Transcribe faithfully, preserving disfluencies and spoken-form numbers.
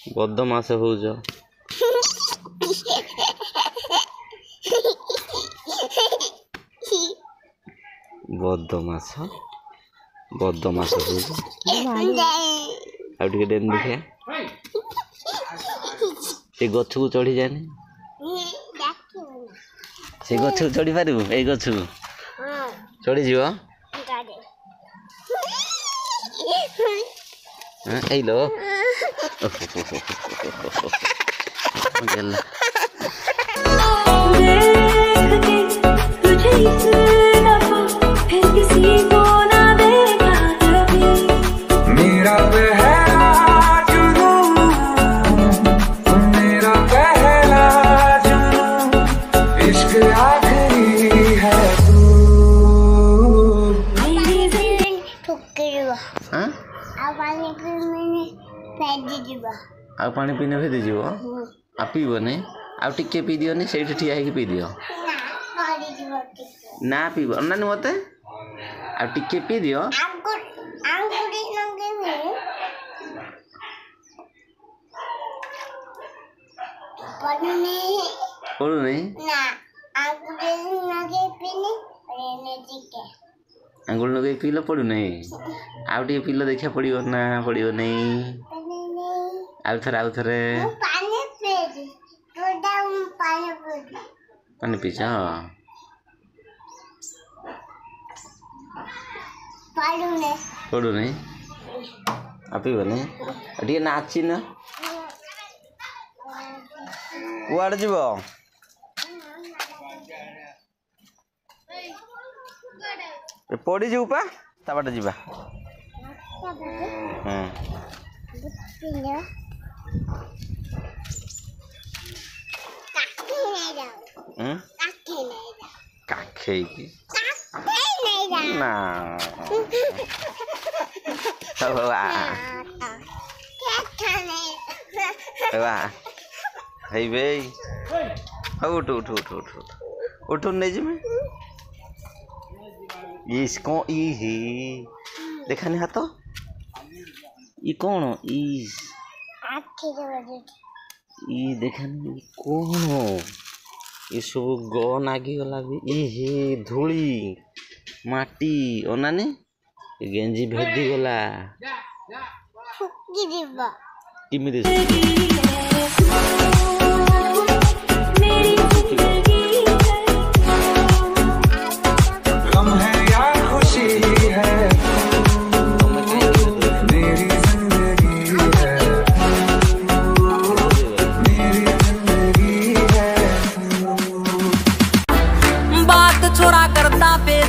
बदमाश होउज बदमाश बदमाश होउज आउ टिके डेन देखिया ए गछ को चढ़ी जाने से गछ को चढ़ी पारू ए गछ को चढ़ी जीव ए लो आ पानी पीने भेद जीव आ पीबनी आ टिके पी दियोनी से ठिया है पी दियो ना पीब ना मत आ टिके पी दियो पड़ू नहीं आंगुल लगे पी लो पड़ू नहीं आउ टे पी लो देखा पड़ो ना पड़ो नहीं आउ थरे आउ थरे पानी पीछ पड़ू नहीं आ पीब नहीं टे नाची ना कुआड़े जीव पड़ी जीव पा ता बाटे जीवा काखे ना हे बे उठ उठ उठ उठ उठ नहीं जी मैं इसको ई ही देखा नहीं हाथ ये कौन इस ई देखा नहीं कौन ये सब गन आगे गला भी ए हे धूली माटी ओनाने गेंजी भेदी गला किमी दे छोरा करता पे